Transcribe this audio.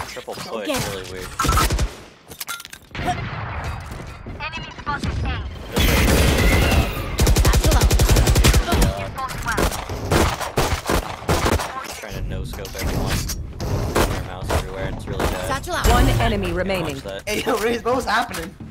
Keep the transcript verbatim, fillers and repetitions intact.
triple push, Get really weird. Enemy spotted A. Trying to no scope everyone. Their mouse everywhere, and it's really bad. Satchel out. One enemy Can't remaining. watch that. Hey, yo, Riz, what was happening?